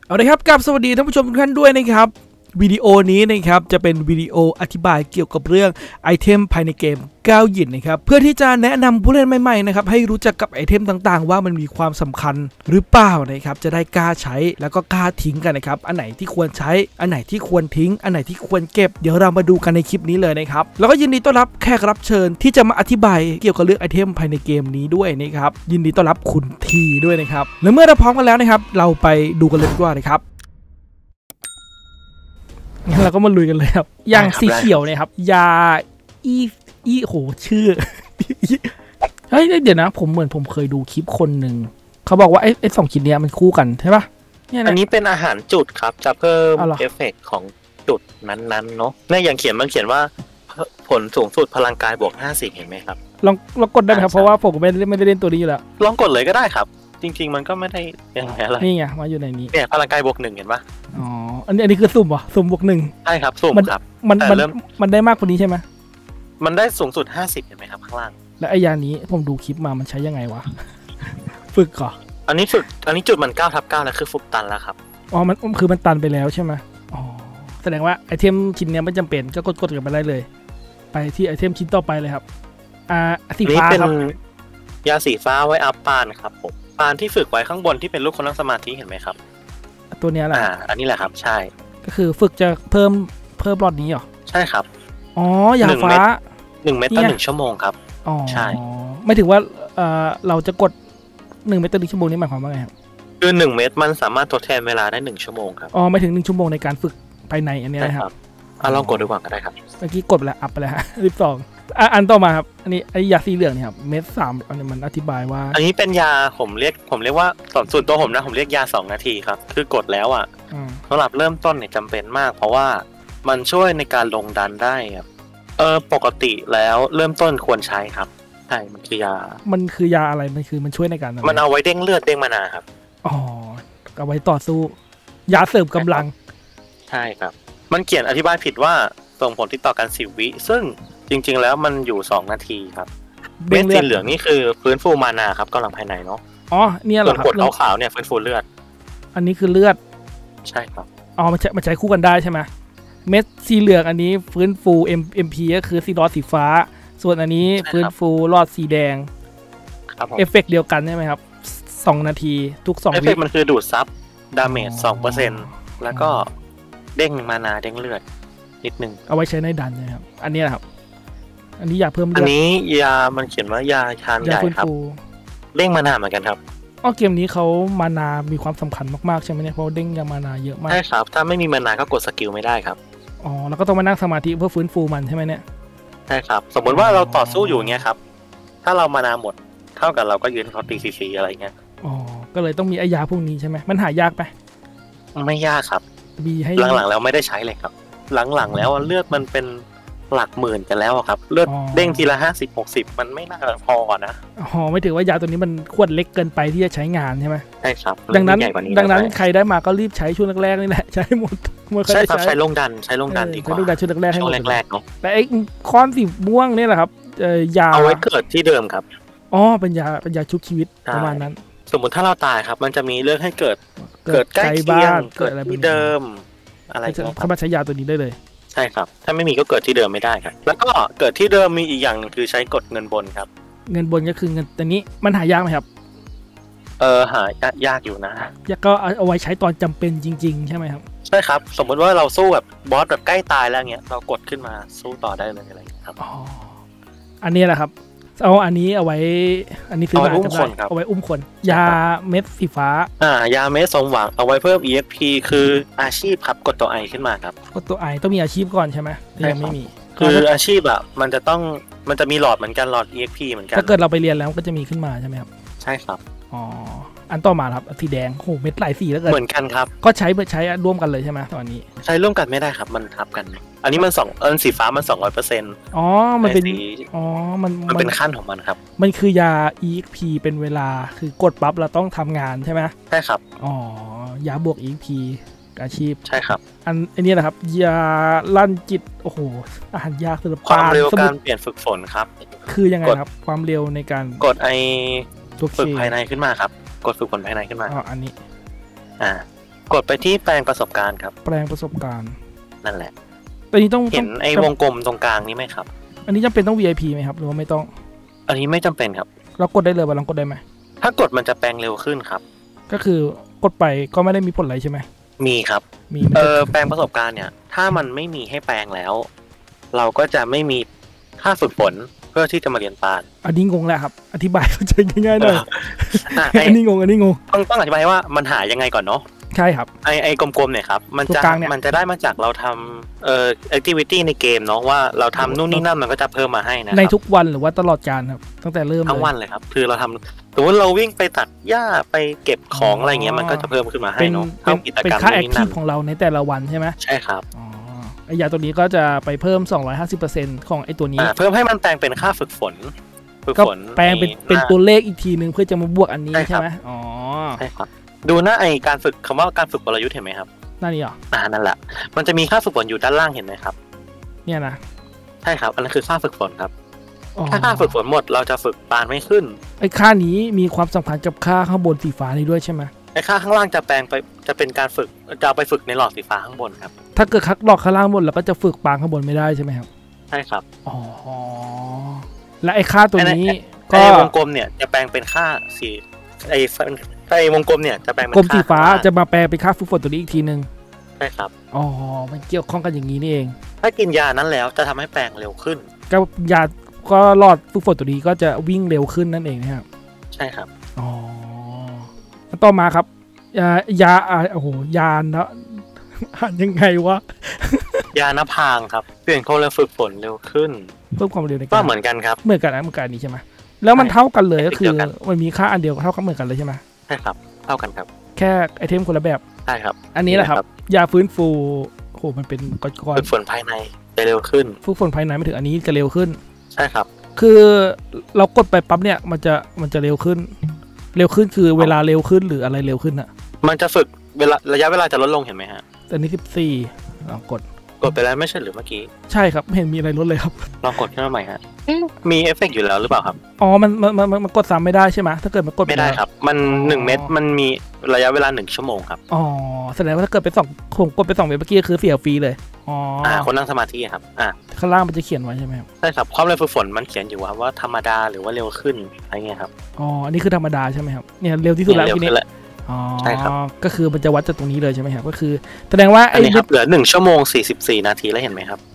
เอาละครับกับสวัสดีท่านผู้ชมทุกท่านด้วยนะครับวิดีโอนี้นะครับจะเป็นวิดีโออธิบายเกี่ยวกับเรื่องไอเทมภายในเกมก้าวหยินนะครับเพื่อที่จะแนะนำผู้เล่นใหม่ๆนะครับให้รู้จักกับไอเทมต่างๆว่ามันมีความสำคัญหรือเปล่านะครับจะได้กล้าใช้แล้วก็กล้าทิ้งกันนะครับอันไหนที่ควรใช้อันไหนที่ควรทิ้งอันไหนที่ควรเก็บเดี๋ยวเรามาดูกันในคลิปนี้เลยนะครับแล้วก็ยินดีต้อนรับแขกรับเชิญที่จะมาอธิบายเกี่ยวกับเรื่องไอเทมภายในเกมนี้ด้วยนะครับยินดีต้อนรับคุณทีด้วยนะครับและเมื่อเราพร้อมกันแล้วนะครับเราไปดูกันเลยดีกว่านะครับงั้นเราก็มาลุยกันเลยครับอย่างสีเขียวเนี่ยครับยาโหชื่อเฮ้ยเดี๋ยวนะผมเหมือนผมเคยดูคลิปคนหนึ่งเขาบอกว่าไอ้2 คลิปเนี้ยมันคู่กันใช่ปะเนี่ยอันนี้เป็นอาหารจุดครับจะเพิ่มเอฟเฟกต์ของจุดนั้นๆเนาะเนี่ยอย่างมันเขียนว่าผลสูงสุดพลังกายบวก50เห็นไหมครับลองกดได้ไหมครับเพราะว่าผมไม่ได้เล่นตัวนี้อยู่แล้วลองกดเลยก็ได้ครับจริงๆมันก็ไม่ได้ยังไงอะไรนี่ไงมาอยู่ในนี้เนี่ยพลังกายบวก1เห็นปะอ๋ออันนี้คือสุ่มเหรอสุ่มบวก1 ใช่ครับสุ่มครับมันได้มากกว่านี้ใช่ไหมมันได้สูงสุด50เห็นไหมครับข้างล่างแล้วไอ้ยานี้ผมดูคลิปมามันใช้ยังไงวะฝึกก่อนอันนี้จุดมัน9/9แล้วคือฟุบตันแล้วครับอ๋อมันคือมันตันไปแล้วใช่ไหมอ๋อแสดงว่าไอเทมชิ้นนี้ไม่จำเป็นก็กดกันไปได้เลยไปที่ไอเทมชิ้นต่อไปเลยครับสีฟ้าครับยาสีฟ้าไว้อัพปานครับผมปานที่ฝึกไว้ข้างบนที่เป็นรูปคนนั่งสมาธิเห็นไหมครับตัวนี้แหละอันนี้แหละครับใช่ก็คือฝึกจะเพิ่มหลอดนี้เหรอใช่ครับอ๋อยาฟ้า 1 เม็ดต่อ1 ชั่วโมงครับอ๋อใช่ไม่ถึงว่าเราจะกด1 เม็ดต่อ1 ชั่วโมงนี้หมายความว่าไงครับคือ1 เม็ดมันสามารถทดแทนเวลาได้1 ชั่วโมงครับอ๋อไม่ถึง1 ชั่วโมงในการฝึกภายในอันนี้นะครับลองกดดูก่อนก็ได้ครับเมื่อกี้กดแล้วอัพไปแล้วฮะ12อันต่อมาครับอันนี้ไอยาสีเหลืองนี่ครับเม็ด3อันนี้มันอธิบายว่าอันนี้เป็นยาผมเรียกว่าส่วนตัวผมนะผมเรียกยา2 นาทีครับคือกดแล้วอ่ะสำหรับเริ่มต้นเนี่ยจำเป็นมากเพราะว่ามันช่วยในการลงดันได้ครับปกติแล้วเริ่มต้นควรใช้ครับใช่มันคือยาอะไรมันช่วยในการมันเอาไว้เด้งเลือดเด้งมานาครับอ๋อเอาไว้ต่อสู้ยาเสริมกำลังใช่ครับมันเขียนอธิบายผิดว่าส่งผลติดต่อกัน10 วิซึ่งจริงๆแล้วมันอยู่2 นาทีครับเม็ดสีเหลืองนี่คือฟื้นฟูมานาครับกำลังภายในเนาะอ๋อเนี่ยเหรอครับส่วนกดขาวๆเนี่ยฟื้นฟูเลือดอันนี้คือเลือดใช่ครับอ๋อมันใช้คู่กันได้ใช่ไหมเม็ดสีเหลืองอันนี้ฟื้นฟู MP ก็คือสีหลอดสีฟ้าส่วนอันนี้ฟื้นฟูหลอดสีแดงเอฟเฟกต์เดียวกันใช่ไหมครับ2 นาทีทุก2 วิเอฟเฟกต์มันคือดูดซับดาเมจ 2% แล้วก็เด้งมานาเด้งเลือดนิดนึงเอาไว้ใช้ในดันนะครับอันนี้ครับอันนี้ยาเพิ่มเลือดอันนี้ยามันเขียนว่ายาทานใหญ่ครับเด้งมานาเหมือนกันครับอ๋อเกมนี้เขามานามีความสำคัญมากๆใช่ไหมเนี่ยเพราะเด้งยามานาเยอะมากใช่ครับถ้าไม่มีมานาก็กดสกิลไม่ได้ครับอ๋อแล้วก็ต้องมานั่งสมาธิเพื่อฟื้นฟูมันใช่ไหมเนี่ยใช่ครับสมมติว่าเราต่อสู้อยู่เงี้ยครับถ้าเรามานาหมดเท่ากับเราก็ยืนเขาตีซีอะไรเงี้ยอ๋อก็เลยต้องมีไอยาพวกนี้ใช่ไหมมันหายากไปไม่ยากครับมีให้หลังๆแล้วไม่ได้ใช้เลยครับหลังๆแล้วเลือดมันเป็นหลักหมื่นกันแล้วครับเลือดเด้งทีละ50-60มันไม่น่าพอนะอ๋อไม่ถือว่ายาตัวนี้มันขวดเล็กเกินไปที่จะใช้งานใช่ไหมใช่ครับดังนั้นใครได้มาก็รีบใช้ช่วงแรกๆนี่แหละใช้หมดใช่ครับใช้ลงดันดีกว่าลงดันช่วงแรกให้หมดแรกๆเนาะแต่ไอ้ค้อนสีม่วงนี่แหละครับยาเอาไว้เกิดที่เดิมครับอ๋อเป็นยาชุบชีวิตประมาณนั้นสมมติถ้าเราตายครับมันจะมีเรื่องให้เกิดใกล้เคียงเกิดที่เดิมอะไรสามารถใช้ยาตัวนี้ได้เลยใช่ครับถ้าไม่มีก็เกิดที่เดิมไม่ได้ครับแล้วก็เกิดที่เดิมมีอีกอย่างนึงคือใช้กดเงินบนครับเงินบนก็คือเงินตัวนี้มันหายากไหมครับหายากอยู่นะก็เอาไว้ใช้ตอนจำเป็นจริงๆใช่ไหมครับใช่ครับสมมติว่าเราสู้แบบบอสแบบใกล้ตายแล้วเงี้ยเรากดขึ้นมาสู้ต่อได้เลยอะไรครับอ๋ออันนี้แหละครับเอาอันนี้เอาไว้อันนี้ซื้อมาเอาไว้อุ้มคนยาเม็ดสีฟ้ายาเม็ดสมหวังเอาไว้เพิ่ม EXP คืออาชีพครับกดตัวไอขึ้นมาครับกดตัวไอต้องมีอาชีพก่อนใช่ไหมยังไม่มีคืออาชีพอ่ะมันจะมีหลอดเหมือนกันหลอด EXP เหมือนกันถ้าเกิดเราไปเรียนแล้วก็จะมีขึ้นมาใช่ไหมครับใช่ครับอ๋ออันต่อมาครับสีแดงโหเม็ดหลายสีแล้วกันเหมือนกันครับก็ใช้ร่วมกันเลยใช่ไหมตอนนี้ใช้ร่วมกันไม่ได้ครับมันทับกันอันนี้มันสีฟ้ามัน 200% อ๋อมันเป็นอ๋อมันเป็นขั้นของมันครับมันคือยา EXP เป็นเวลาคือกดปั๊บเราต้องทำงานใช่ไหมใช่ครับอ๋อยาบวก EXP อาชีพใช่ครับอันนี้นะครับยาลั่นจิตโอ้โหอาหารยากสุดความเร็วการเปลี่ยนฝึกฝนครับคือยังไงครับความเร็วในการกดฝึกภายในขึ้นมาครับกดฝึกฝนภายในขึ้นมาอันนี้กดไปที่แปลงประสบการณ์ครับแปลงประสบการณ์นั่นแหละอันนี้ต้องเห็นไอ้วงกลมตรงกลางนี้ไหมครับอันนี้จำเป็นต้อง VIP ไหมครับหรือว่าไม่ต้องอันนี้ไม่จำเป็นครับเรากดได้เลยว่าลองกดได้ไหมถ้ากดมันจะแปลงเร็วขึ้นครับก็คือกดไปก็ไม่ได้มีผลอะไรใช่ไหมมีครับมีแปลงประสบการณ์เนี่ยถ้ามันไม่มีให้แปลงแล้วเราก็จะไม่มีค่าฝึกฝนเพื่อที่จะมาเรียนปานอันนี้งงแล้วครับอธิบายเข้าใจง่ายๆหน่อยอันนี้งงต้องอธิบายว่ามันหายังไงก่อนเนาะใช่ครับไอกลมๆเนี่ยครับมันจะได้มาจากเราทำactivity ในเกมเนาะว่าเราทำนู่นนี่นั่นมันก็จะเพิ่มมาให้นะในทุกวันหรือว่าตลอดกาลครับตั้งแต่เริ่มทั้งวันเลยครับคือเราทำสมมติเราวิ่งไปตัดหญ้าไปเก็บของอะไรเงี้ยมันก็จะเพิ่มขึ้นมาให้เนาะเป็นค่าแอคทีฟของเราในแต่ละวันใช่ไหมใช่ครับไอยาตัวนี้ก็จะไปเพิ่ม 250% ของไอตัวนี้เพิ่มให้มันแปลงเป็นค่าฝึกฝนก็แปลงเป็นตัวเลขอีกทีนึงเพื่อจะมาบวกอันนี้ใช่ไหมอ๋อใช่ครับดูนะไอการฝึกคำว่าการฝึกกลยุทธ์เห็นไหมครับนั่นนี่หรอนั่นแหละมันจะมีค่าฝึกฝนอยู่ด้านล่างเห็นไหมครับเนี่ยนะใช่ครับอันนั้นคือค่าฝึกฝนครับถ้าค่าฝึกฝนหมดเราจะฝึกปานไม่ขึ้นไอค่านี้มีความสัมพันธ์กับค่าข้างบนสีฟ้านี้ด้วยใช่ไหมไอค่าข้างล่างจะแปลงไปจะเป็นการฝึกจะไปฝึกในหลอดสีฟ้าข้างบนครับถ้าเกิดคักหลอดข้างล่างบนเราก็จะฝึกปานข้างบนไม่ได้ใช่ไหมครับใช่ครับอ๋อและไอค่าตัวนี้ก็วงกลมเนี่ยจะแปลงเป็นค่าสีไอวงกลมเนี่ยจะแปลงเป็นกลมสีฟ้าจะมาแปลเป็นค่าฝึกฝนตัวนี้อีกทีนึงใช่ครับอ๋อมันเกี่ยวข้องกันอย่างนี้นี่เองถ้ากินยานั้นแล้วจะทำให้แปลงเร็วขึ้นก็ยาก็หลอดฝึกฝนตัวนี้ก็จะวิ่งเร็วขึ้นนั่นเองนะครับใช่ครับอ๋อต่อมาครับยาโอ้โหยานะอ่านยังไงวะยานพางครับเปลี่ยนความเร็วฝึกฝนเร็วขึ้นเพิ่มความเร็วในก็เหมือนกันครับเหมือนกันนี้ใช่ไหมแล้วมันเท่ากันเลยก็คือมันมีค่าอันเดียวเท่ากันเหมือนกันเลยใช่ไหมใช่ครับเท่ากันครับแค่ไอเทมคนละแบบใช่ครับอันนี้แหละครับยาฟื้นฟูโหมันเป็นก้อนฝึกฝนภายในจะเร็วขึ้นฝึกฝนภายในไม่ถึงอันนี้จะเร็วขึ้นใช่ครับคือเรากดไปปั๊บเนี่ยมันจะเร็วขึ้นคือเวลาเร็วขึ้นหรืออะไรเร็วขึ้นอ่ะมันจะฝึกระยะเวลาจะลดลงเห็นไหมฮะแต่นี้14ลองกดไปแล้วไม่ใช่หรือเมื่อกี้ใช่ครับเห็นมีอะไรลดเลยครับลองกดขึ้นมาใหม่ฮะมีเอฟเฟกต์อยู่แล้วหรือเปล่าครับอ๋อมันกดซ้ำไม่ได้ใช่ไหมถ้าเกิดมันกดไม่ได้ครับมัน1เม็ดมันมีระยะเวลา1ชั่วโมงครับอ๋อแสดงว่าถ้าเกิดไปผมกดไป2เม็ดเมื่อกี้คือเสียฟรีเลยอ๋อคนนั่งสมาธิครับข้างล่างมันจะเขียนไว้ใช่ไหมครับใช่ครับความเร็วฝึกฝนมันเขียนอยู่ว่าธรรมดาหรือว่าเร็วขึ้นอะไรเงี้ยครับอ๋ออันนี้คือธรรมดาใช่ไหมครับเนี่ยเร็วที่สุดแล้วทีนี้ใช่ครับก็คือมันจะวัดจากตรงนี้เลยใช่ไหมครับก็คือแสดงว่าอันนี้ครับเหลือ1ชั่วโมง44นาทีแล้วเห็นไหมครับ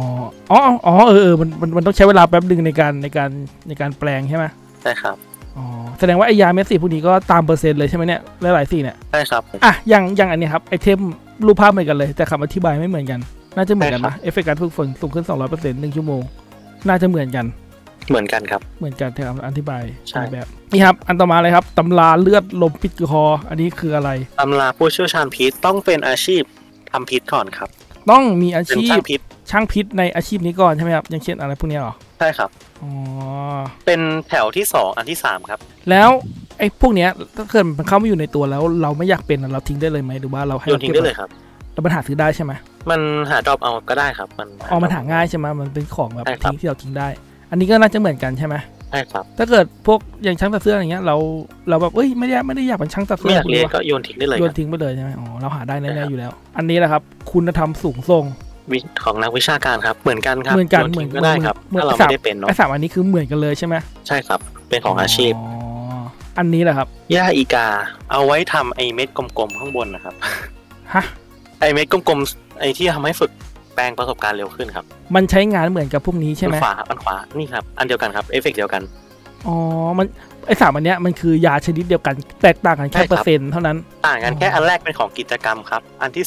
มันต้องใช้เวลาแป๊บนึงในการแปลงใช่ไหมใช่ครับอ๋อแสดงว่าไอยาเม็ดสีพวกนี้ก็ตามเปอร์เซ็นต์เลยใช่ไหมเนี่ยหลายสีเนี่ยใช่ครับอย่างอันนี้ครับไอเทมรูปภาพเหมือนกันเลยแต่คำอธิบายไม่เหมือนกันน่าจะเหมือนกันนะเอฟเฟกต์การฝึกฝนสูงขึ้น 200% 1 ชั่วโมงน่าจะเหมือนกันครับเหมือนกันครับอธิบายใช่แบบนี่ครับอันต่อมาเลยครับตำราเลือดลมพิษคออันนี้คืออะไรตำราผู้เชี่ยวชาญพิษต้องเป็นอาชีพทำพิษก่อนครับต้องมีอาชีพช่างพิษในอาชีพนี้ก่อนใช่ไหมครับอย่างเช่นอะไรพวกนี้หรอใช่ครับอ๋อเป็นแถวที่2อันที่3ครับแล้วไอ้พวกเนี้ยถ้าเกิดมันเข้ามาอยู่ในตัวแล้วเราไม่อยากเป็นเราทิ้งได้เลยไหมหรือว่าเราให้เราทิ้งได้เลยครับแล้วมันหาซื้อได้ใช่ไหมมันหาดรอปเอาก็ได้ครับมันหาง่ายใช่ไหมมันเป็นของแบบทิ้งที่เราทิ้งได้อันนี้ก็น่าจะเหมือนกันใช่ไหมใช่ครับถ้าเกิดพวกอย่างช่างตัดเสื้ออย่างเงี้ยเราแบบไม่ได้อยากเป็นช่างตัดเสื้อไม่อยากเรียนก็โยนทิ้งได้เลยโยนทิ้งไปเลยใช่ไหมเราหาได้แน่ๆอยู่แล้วอันนี้แหละครับคุณธรรมสูงส่งของนักวิชาการครับเหมือนกันครับเหมือนกันก็ได้ครับถ้าเราไม่ได้เป็นเนาะไอ้3อันนี้คือเหมือนกันเลยใช่ไหมใช่ครับเป็นของอาชีพอันนี้แหละครับหญ้าอีกาเอาไว้ทำไอเม็ดกลมๆข้างบนนะครับฮะไอเม็ดกลมๆไอที่ทำให้ฝึกแปลงประสบการณ์เร็วขึ้นครับมันใช้งานเหมือนกับพวกนี้ใช่ไหมขวาอันขวานี่ครับอันเดียวกันครับเอฟเฟกต์เดียวกันอ๋อมันไอ้3อันเนี้ยมันคือยาชนิดเดียวกันแตกต่างกันแค่เปอร์เซ็นต์เท่านั้นต่างกันแค่อันแรกเป็นของกิจกรรมครับอันที่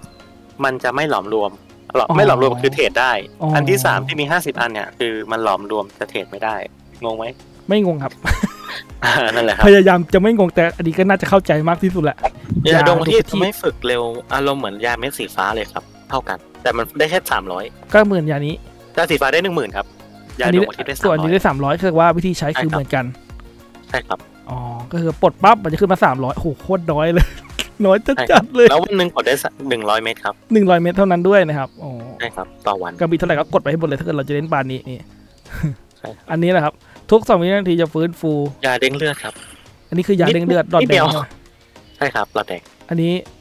2มันจะไม่หลอมรวมไม่หลอมรวมคือเทรดได้อันที่3ที่มี50อันเนี่ยคือมันหลอมรวมจะเทรดไม่ได้งงไหมไม่งงครับนั่นแหละครับพยายามจะไม่งงแต่อันนี้ก็น่าจะเข้าใจมากที่สุดแหละยาดงที่ไม่ฝึกเร็วอารมณ์เหมือนยาเม็ดสีฟ้าเลยครับเท่ากันแต่มันได้แค่300 ก็เหมือนยานี้ยาสีฟ้าได้ 10,000 ครับยาดงที่ได้300 ส่วนนี้ได้300คือว่าวิธีใช้คือเหมือนกันใช่ครับอ๋อก็คือปลดปั๊บมันจะขึ้นมา300โอ้โหโคตรน้อยเลยน้อยจัดเลยแล้ววันนึงกดได้100 เมตรครับ 100 เมตรเท่านั้นด้วยนะครับอ๋อใช่ครับต่อวันกระบี่เท่าไหร่ก็กดไปให้หมดเลยถ้าเกิดเราจะเล่นบานนี้นี่อันนี้แหละครับทุก2 วินาทีจะฟื้นฟูยาเด้งเลือดครับอันนี้คือยาเด้งเลือดหลอดแดงใช่ครับหลอดแดงอันนี้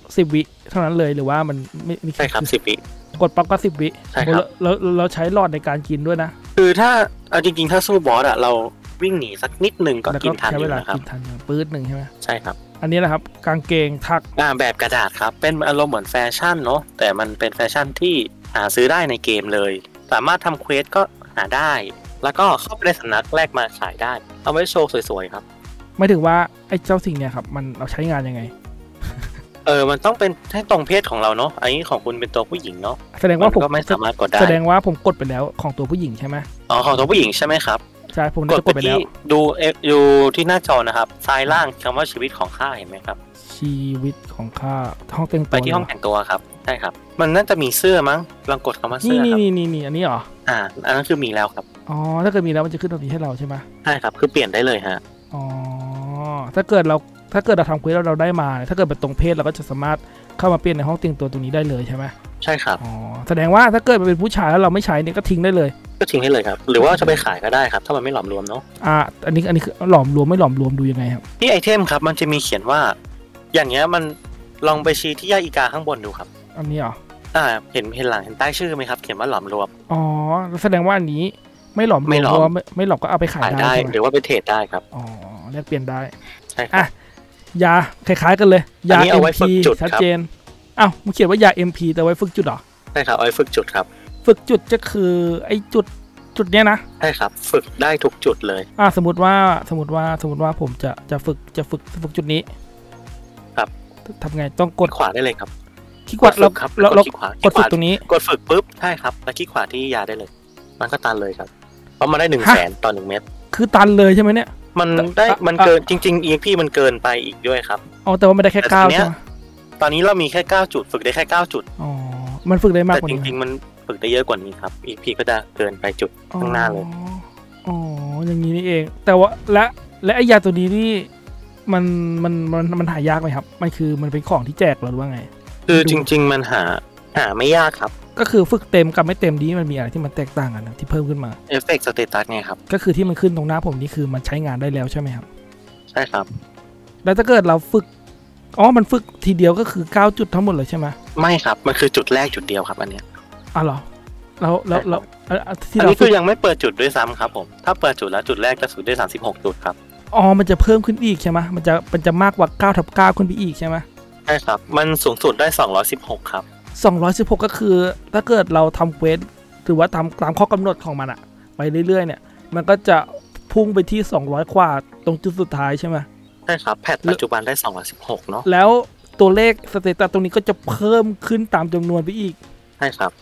10 วิเท่านั้นเลยหรือว่ามันไม่ใช่ครับ10 วิกดปั๊บก็10 วิใช่ครับเราใช้หลอดในการกินด้วยนะคือถ้าเอาจริงๆถ้าสู้บอสอะเราวิ่งหนีสักนิดนึงก็กินทันอยู่นะครับกินทันปื๊ดหนึ่งใช่ไหมใช่ครับอันนี้แหละครับกางเกงถักแบบกระดาษครับเป็นอารมณ์เหมือนแฟชั่นเนาะแต่มันเป็นแฟชั่นที่หาซื้อได้ในเกมเลยสามารถทำเควสก็หาได้แล้วก็เข้าไปในสำนักแลกมาขายได้เอาไว้โชว์สวยๆครับไม่ถึงว่าไอ้เจ้าสิ่งเนี่ยครับมันเราใช้งานยังไงมันต้องเป็นให้ตรงเพศของเราเนาะอันนี้ของคุณเป็นตัวผู้หญิงเนาะแสดงว่าผมก็ไม่สามารถกดได้แสดงว่าผมกดไปแล้วของตัวผู้หญิงใช่ไหมของตัวผู้หญิงใช่ไหมครับใช่ผมกดไปแล้วดูที่หน้าจอนะครับซ้ายล่างคำว่าชีวิตของข้าเห็นไหมครับชีวิตของข้าห้องแต่งตัวไปที่ห้องแต่งตัวครับใช่ครับมันน่าจะมีเสื้อมั้งลองกดคำว่าเสื้อครับนี่อันนี้เหรออันนั้นคือมีแล้วครับอ๋อถ้าเกิดมีแล้วมันจะขึ้นตรงนี้ให้เราใช่ไหมใช่ครับคือเปลี่ยนได้เลยฮะอ๋อถ้าเกิดเราทำเควสเราได้มาถ้าเกิดเป็นตรงเพศเราก็จะสามารถเข้ามาเปลี่ยนในห้องแต่งตัวตรงนี้ได้เลยใช่ไหมใช่ครับอ๋อแสดงว่าถ้าเกิดมันเป็นผู้ชายแล้วเราไม่ใช้เนี่ยก็ทิ้งได้เลยก็ทิ้งให้เลยครับหรือว่าจะไปขายก็ได้ครับถ้ามันไม่หลอมรวมเนาะอันนี้คือหลอมรวมไม่หลอมรวมดูยังไงครับที่ไอเทมครับมันจะมีเขียนว่าอย่างเงี้ยมันลองไปชี้ที่ยาอีกาข้างบนดูครับอันนี้เหรอเห็นหลังเห็นใต้ชื่อไหมครับเขียนว่าหลอมรวมอ๋อแสดงว่าอันนี้ไม่หลอมรวมไม่หลอมก็เอาไปขายได้หรือว่าไปเทรดได้ครับอ๋อแลกเปลี่ยนได้ใช่ครับยาคล้ายๆกันเลยยา MP ชัดเจนมึงเขียนว่ายา MP แต่ไว้ฝึกจุดเหรอใช่ครับเอาไว้ฝึกจุดครับฝึกจุดก็คือไอ้จุดเนี้ยนะใช่ครับฝึกได้ทุกจุดเลยสมมติว่าผมจะฝึกจุดนี้ครับทำไงต้องกดขวาได้เลยครับคลิกขวาเรากดฝึกตรงนี้กดฝึกปุ๊บใช่ครับแล้วคลิกขวาที่ยาได้เลยมันก็ตันเลยครับเพราะมันได้100,000ต่อ1 เม็ดคือตันเลยใช่ไหมเนี่ยมันเกินจริงๆ EXP มันเกินไปอีกด้วยครับแต่ว่าไม่ได้แค่9ใช่ไหมตอนนี้เรามีแค่9จุดฝึกได้แค่9จุดมันฝึกได้มากกว่านี้แต่จริงๆมันฝึกได้เยอะกว่านี้ครับ EXP ก็จะเกินไปจุดข้างหน้าเลยอย่างนี้นี่เองแต่ว่าและไอ้ยาตัวนี้นี่มันหายากไหมครับมันเป็นของที่แจกหรือว่าไงคือจริงๆมันหาไม่ยากครับก็คือฝึกเต็มกับไม่เต็มนี้มันมีอะไรที่มันแตกต่างกันนะที่เพิ่มขึ้นมาเอฟเฟกต์สเตตัสไงครับก็คือที่มันขึ้นตรงหน้าผมนี่คือมันใช้งานได้แล้วใช่ไหมครับใช่ครับแล้วถ้าเกิดเราฝึกมันฝึกทีเดียวก็คือ9จุดทั้งหมดเลยใช่ไหมไม่ครับมันคือจุดแรกจุดเดียวครับอันนี้เหรอแล้วที่เราคือยังไม่เปิดจุดด้วยซ้ำครับผมถ้าเปิดจุดแล้วจุดแรกจะสูงได้36จุดครับมันจะเพิ่มขึ้นอีกใช่ไหมมันจะมากกว่า9/9ขึ้นไปอีกใช่ไหมใช่ครับมันสูงสุดได้216ครับ 216ก็คือถ้าเกิดเราทำเควสหรือว่าตามข้อกำหนดของมันอะไปเรื่อยๆเนี่ยมันก็จะพุ่งไปที่200กว่าตรงจุดสุดท้ายใช่ไหมใช่ครับแพทปัจจุบันได้216เนาะแล้วตัวเลขสเตตัสตรงนี้ก็จะเพิ่มขึ้นตามจำนวนไปอีกใช่ครับ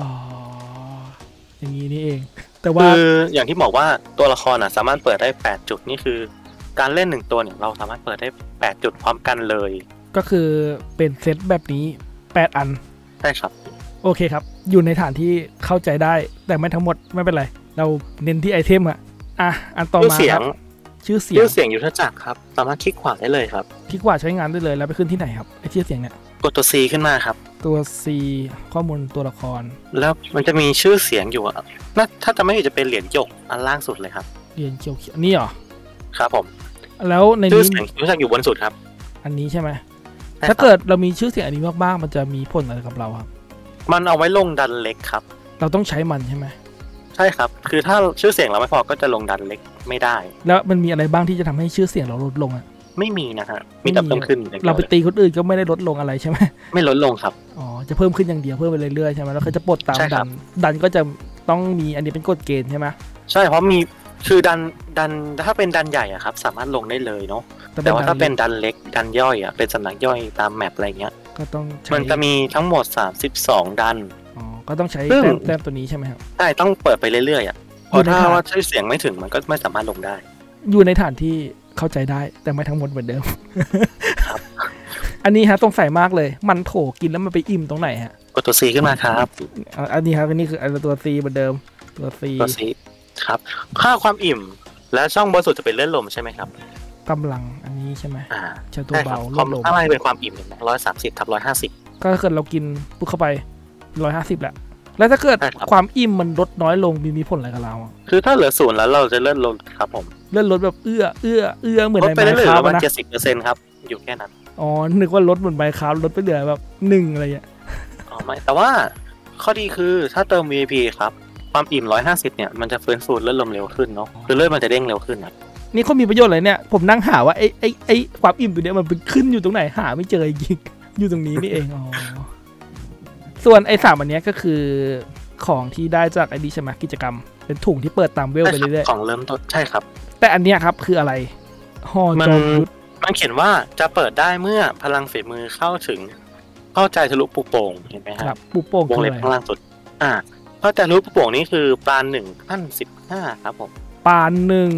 อย่างนี้นี่เองแต่ว่าคืออย่างที่บอกว่าตัวละครสามารถเปิดได้8จุดนี่คือการเล่น1ตัวเนี่ยเราสามารถเปิดได้8จุดพร้อมกันเลยก็คือเป็นเซตแบบนี้8อันใช่ครับโอเคครับอยู่ในฐานที่เข้าใจได้แต่ไม่ทั้งหมดไม่เป็นไรเราเน้นที่ไอเทมอันต่อมาครับชื่อเสียงยุทธจักรครับสามารถคลิกขวาได้เลยครับคลิกขวาใช้งานได้เลยแล้วไปขึ้นที่ไหนครับไอชื่อเสียงเนี่ยกดตัว C ขึ้นมาครับตัว C ข้อมูลตัวละครแล้วมันจะมีชื่อเสียงอยู่ถ้าจะไม่ผิดจะเป็นเหรียญหยกอันล่างสุดเลยครับเหรียญหยกนี่เหรอครับผมแล้วในนี้ชื่อเสียงยุทธจักรอยู่บนสุดครับอันนี้ใช่ไหมถ้าเกิดเรามีชื่อเสียงอันนี้มากๆมันจะมีผลอะไรกับเราครับมันเอาไว้ลงดันเล็กครับเราต้องใช้มันใช่ไหมใช่ครับคือถ้าชื่อเสียงเราไม่พอก็จะลงดันเล็กไม่ได้แล้วมันมีอะไรบ้างที่จะทำให้ชื่อเสียงเราลดลงไม่มีนะฮะมีแต่เพิ่มขึ้นเราไปตีคนอื่นก็ไม่ได้ลดลงอะไรใช่ไหมไม่ลดลงครับจะเพิ่มขึ้นอย่างเดียวเพิ่มไปเรื่อยๆใช่ไหมแล้วเขาจะปลดตามดันก็จะต้องมีอันนี้เป็นกฎเกณฑ์ใช่ไหมใช่เพราะมีคือดันถ้าเป็นดันใหญ่อะครับสามารถลงได้เลยเนาะแต่ว่าถ้าเป็นดันเล็กดันย่อยเป็นสำนักย่อยตามแมปอะไรเงี้ยก็ต้องมันจะมีทั้งหมด32ดันก็ต้องใช้แต้มตัวนี้ใช่ไหมครับใช่ต้องเปิดไปเรื่อยๆเพราะถ้าว่าชื่อเสียงไม่ถึงมันก็ไม่สามารถลงได้อยู่ในฐานที่เข้าใจได้แต่ไม่ทั้งหมดเหมือนเดิมอันนี้ฮะต้องใส่มากเลยมันโถกินแล้วมันไปอิ่มตรงไหนฮะกดตัว C ขึ้นมาครับอันนี้ครับอันนี้คือตัว C เหมือนเดิมตัว C ครับค่าความอิ่มและช่องบนสุดจะเป็นเลื่อนลมใช่ไหมครับกำลังอันนี้ใช่ไหมใช่ตัวเบาเลื่อนลมอะไรเป็นความอิ่ม130/150 ก็ถ้าเกิดเรากินปุ๊บเข้าไป150แหละแล้วถ้าเกิดความอิ่มมันลดน้อยลงมีผลอะไรกับเราคือถ้าเหลือ0แล้วเราจะเลื่อนลดครับผมเลื่อนลดแบบเอื้อเหมือนในไมค์ครับนะ70%ครับอยู่แค่นั้นอ๋อนึกว่าลดเหมือนใบคาร์ลดไปเหลือแบบ1อะไรอย่างเงี้ยอ๋อไม่แต่ว่าข้อดีคือถ้าเติม VIP ครับความอิ่ม150เนี่ยมันจะฟื้นฟูเลือดลมเร็วขึ้นเนาะคือเลือดมันจะเด้งเร็วขึ้นนะนี่เขามีประโยชน์อะไรเนี่ยผมนั่งหาว่าไอ้ความอิ่มตัวเนี้ยมันเป็นขึ้นอยู่ตรงไหนหาไม่เจอจริงอยู่ตรงนี้นี่เองอ๋อส่วนไอ้3อันเนี้ยก็คือของที่ได้จากไอ้ดีใช่ไหมกิจกรรมเป็นถุงที่เปิดตามเวลไปเรื่อยๆของเริ่มต้นใช่ครับแต่อันเนี้ยครับคืออะไรห่อจอมยุทธมันเขียนว่าจะเปิดได้เมื่อพลังฝีมือเข้าใจทะลุปุโป่งเห็นไหมครับปุโป่งวงเล็บข้างล่างสุดเข้าใจทะลุปุโป่งนี่คือปาน1ขั้น15ครับผมปาน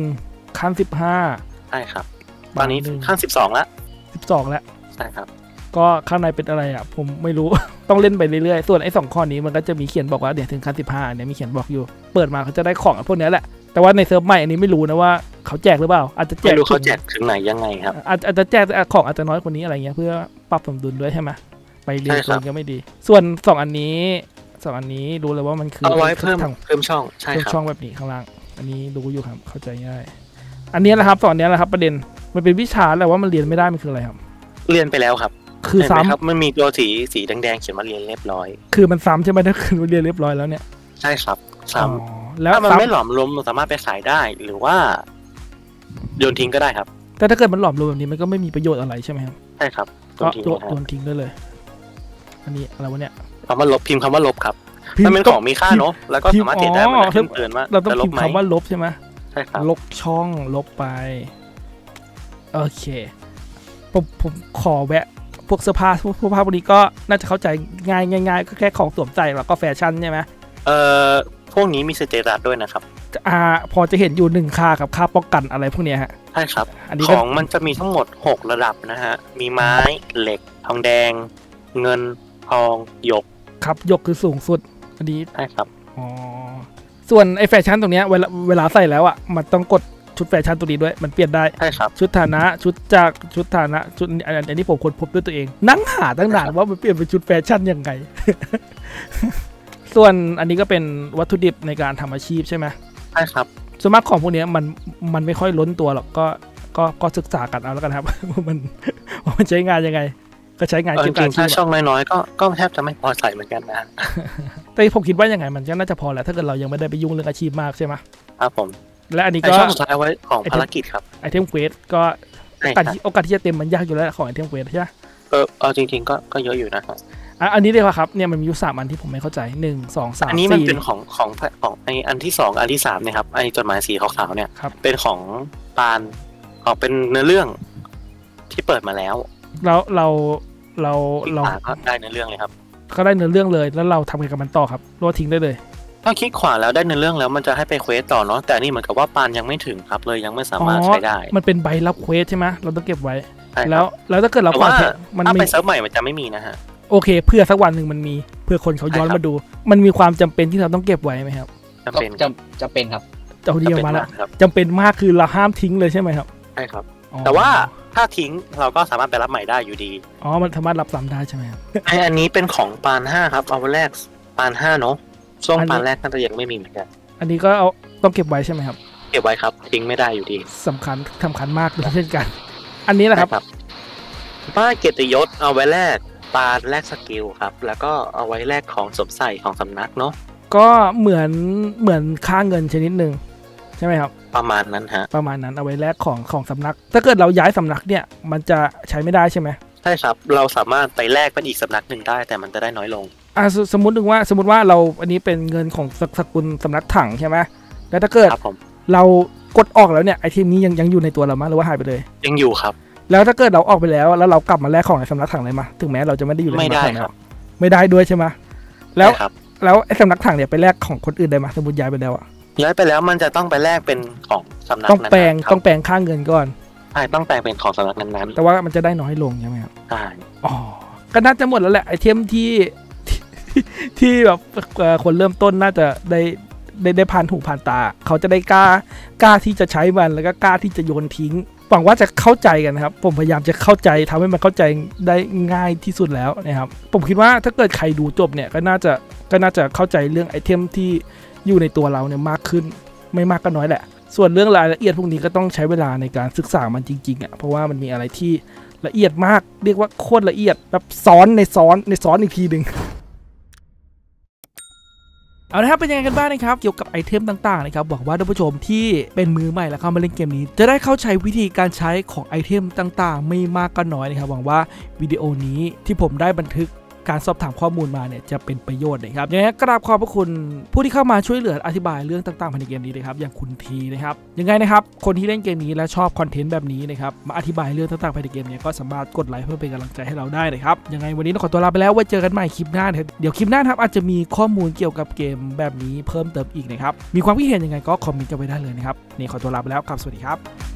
1ขั้น15 ใช่ครับตอนนี้ขั้น12แล้วใช่ครับก็ข้างในเป็นอะไรอ่ะผมไม่รู้ ต้องเล่นไปเรื่อยๆส่วนไอ้2ข้อนี้มันก็จะมีเขียนบอกว่าเดี๋ยวถึงขั้น15เนี่ยมีเขียนบอกอยู่เปิดมาเขาจะได้ของพวกนี้แหละแต่ว่าในเซิร์ฟใหม่อันนี้ไม่รู้นะว่าเขาแจกหรือเปล่าอาจจะแจกไม่รู้เขาแจกถึงไหนยังไงครับอาจจะแจกของอาจจะน้อยกว่านี้อะไรเงี้ยเพื่อปรับสมดุลด้วยใช่ไหมไปเรียนก็ไม่ดีส่วน2อันนี้รู้เลยว่ามันคือเอาไว้เพิ่มช่องใช่ครับช่องแบบนี้ข้างล่างอันนี้รู้อยู่ครับเข้าใจง่ายอันนี้แหละครับ2อันนี้แหละครับประเด็นมันเป็นวิชาแต่ว่ามันเรียนไม่ได้มันคืออะไรครับเรียนไปแล้วครับคือซ้ำครับมันมีตัวสีแดงๆเขียนว่าเรียนเรียบร้อยคือมันซ้ำใช่ไหมถ้าคือเรียนเรียบร้อยแล้วเนี่ยใช่ครับซ้ำแล้วมันไม่หลอมรวมสามารถไปขายได้หรือว่าโยนทิ้งก็ได้ครับแต่ถ้าเกิดมันหลอมรวมแบบนี้มันก็ไม่มีประโยชน์อะไรใช่ไหมครับใช่ครับก็โยนทิ้งได้เลยอันนี้อะไรวะเนี่ยคำว่าลบพิมพ์คำว่าลบครับมันเป็นของมีค่าเนาะแล้วก็สามารถติดได้มันจะขึ้นเตือนว่าเราต้องพิมพ์คำว่าลบใช่ไหมใช่ครับลบช่องลบไปโอเคผมขอแวะพวกเสื้อผ้าพวกนี้ก็น่าจะเข้าใจง่ายก็แค่ของสวมใส่แล้วก็แฟชั่นใช่ไหมพวกนี้มีสเตตัสด้วยนะครับพอจะเห็นอยู่1ค่ากับค่าป้องกันอะไรพวกนี้ฮะใช่ครับของมันจะมีทั้งหมด6ระดับนะฮะมีไม้เหล็กทองแดงเงินทองหยกครับหยกคือสูงสุดอันนี้ใช่ครับอ๋อส่วนไอ้แฟชั่นตรงเนี้ยเวลาใส่แล้วอ่ะมันต้องกดชุดแฟชั่นตัวนี้ด้วยมันเปลี่ยนได้ใช่ครับชุดฐานะชุดจากชุดฐานะชุดอันนี้ผมค้นพบด้วยตัวเองนั่งหาตั้งนานว่ามันเปลี่ยนเป็นชุดแฟชั่นยังไง ส่วนอันนี้ก็เป็นวัตถุดิบในการทำอาชีพใช่ไหมใช่ครับส่วนมากของพวกนี้มันไม่ค่อยล้นตัวหรอกก็ศึกษากันเอาแล้วกันครับว่ามันใช้งานยังไงก็ใช้งานเกี่ยวกับถ้าช่องน้อยๆก็แทบจะไม่พอใส่เหมือนกันนะแต่ผมคิดว่ายังไงมันก็น่าจะพอแหละถ้าเกิดเรายังไม่ได้ไปยุ่งเรื่องอาชีพมากใช่ไหมครับผมและอันนี้ก็ช่องสุดท้ายไว้ของภารกิจครับไอเทมเควสก็โอกาสที่จะเต็มมันยากอยู่แล้วของไอเทมเควสใช่ไหมจริงๆก็เยอะอยู่นะครับอันนี้เลยครับเนี่ยมันมีอยู่3อันที่ผมไม่เข้าใจ1 2 3 4 อันนี้มันเป็นของไออันที่2อันที่3เนี่ยครับไอจดหมายสีขาวๆเนี่ยเป็นของปานเป็นเนื้อเรื่องที่เปิดมาแล้วเราก็ได้เนื้อเรื่องเลยครับก็ได้เนื้อเรื่องเลยแล้วเราทำไงกับมันต่อครับโลดทิ้งได้เลยถ้าคลิกขวาแล้วได้เนื้อเรื่องแล้วมันจะให้ไปเควสต่อเนาะแต่นี่เหมือนกับว่าปานยังไม่ถึงครับเลยยังไม่สามารถใช้ได้มันเป็นใบรับเควสใช่ไหมเราต้องเก็บไว้แล้วถ้าเกิดเราว่าถ้าไปเซิร์ฟใหม่มันจะไม่มีนะฮะโอเคเพื่อสักวันหนึ่งมันมีเพื่อคนเขาย้อนมาดูมันมีความจำเป็นที่เราต้องเก็บไว้ไหมครับจำเป็นครับเอาดีออกมาแล้วจำเป็นมากคือเราห้ามทิ้งเลยใช่ไหมครับใช่ครับแต่ว่าถ้าทิ้งเราก็สามารถไปรับใหม่ได้อยู่ดีมันสามารถรับซ้ำได้ใช่ไหมครับอันนี้เป็นของปาน5ครับเอาแรกปาน5เนาะช่วงปานแรกน่าจะยังไม่มีเหมือนกันอันนี้ก็ต้องเก็บไว้ใช่ไหมครับเก็บไว้ครับทิ้งไม่ได้อยู่ดีสำคัญมากเช่นกันอันนี้แหละครับป้ายเกียรติยศเอาไว้แลกปานแลกสกิลครับแล้วก็เอาไว้แลกของสวมใส่ของสำนักเนาะก็เหมือนค่าเงินชนิดหนึ่งใช่ไหมครับประมาณนั้นฮะประมาณนั้นเอาไว้แลกของสำนักถ้าเกิดเราย้ายสำนักเนี่ยมันจะใช้ไม่ได้ใช่ไหมใช่ครับเราสามารถไปแลกเป็นอีกสำนักหนึ่งได้แต่มันจะได้น้อยลงสมมติว่าเราอันนี้เป็นเงินของสกุลสำนักถังใช่ไหมแล้วถ้าเกิดเรากดออกแล้วเนี่ยไอเทมนี้ยังอยู่ในตัวเราไหมหรือว่าหายไปเลยยังอยู่ครับแล้วถ้าเกิดเราออกไปแล้วเรากลับมาแลกของในสำนักถังเลยมาถึงแม้เราจะไม่ได้อยู่ในสำนักถังแล้วไม่ได้ด้วยใช่ไหมแล้วไอสำนักถังเนี่ยไปแลกของคนอื่นได้ไหมสมมติย้ายไปแล้วย้ายไปแล้วมันจะต้องไปแลกเป็นของสำนักต้องแปลงค่าเงินก่อนใช่ต้องแปลงเป็นของสำนักนั้นๆแต่ว่ามันจะได้น้อยลงใช่ไหมครับใช่ก็น่าจะหมดแล้วแหละไอเทมที่แบบคนเริ่มต้นน่าจะได้ผ่านหูผ่านตาเขาจะได้กล้าที่จะใช้มันแล้วก็กล้าที่จะโยนทิ้งหวังว่าจะเข้าใจกันนะครับผมพยายามจะเข้าใจทำให้มันเข้าใจได้ง่ายที่สุดแล้วนะครับผมคิดว่าถ้าเกิดใครดูจบเนี่ยก็น่าจะเข้าใจเรื่องไอเทมที่อยู่ในตัวเราเนี่ยมากขึ้นไม่มากก็น้อยแหละส่วนเรื่องรายละเอียดพวกนี้ก็ต้องใช้เวลาในการศึกษามันจริงๆเพราะว่ามันมีอะไรที่ละเอียดมากเรียกว่าโคตรละเอียดแบบซ้อนในซ้อนอีกทีหนึ่งเอาละครับเป็นยังไงกันบ้างนะครับเกี่ยวกับไอเทมต่างๆนะครับหวังว่าท่านผู้ชมที่เป็นมือใหม่แล้วเข้ามาเล่นเกมนี้จะได้เข้าใจวิธีการใช้ของไอเทมต่างๆไม่มากก็น้อยนะครับหวังว่าวิดีโอนี้ที่ผมได้บันทึกการสอบถามข้อมูลมาเนี่ยจะเป็นประโยชน์นะครับยังไงกราบขอบพระคุณผู้ที่เข้ามาช่วยเหลืออธิบายเรื่องต่างๆภายในเกมนี้นะครับอย่างคุณทีนะครับยังไงนะครับคนที่เล่นเกมนี้และชอบคอนเทนต์แบบนี้นะครับมาอธิบายเรื่องต่างๆภายในเกมนี้ก็สามารถกดไลค์เพื่อเป็นกำลังใจให้เราได้นะครับยังไงวันนี้ต้องขอตัวลาไปแล้วไว้เจอกันใหม่คลิปหน้าเดี๋ยวคลิปหน้าครับอาจจะมีข้อมูลเกี่ยวกับเกมแบบนี้เพิ่มเติมอีกนะครับมีความคิดเห็นยังไงก็คอมเมนต์กันไว้ได้เลยนะครับนี่ขอตัวลาไปแล้วครับสวัสดีครับ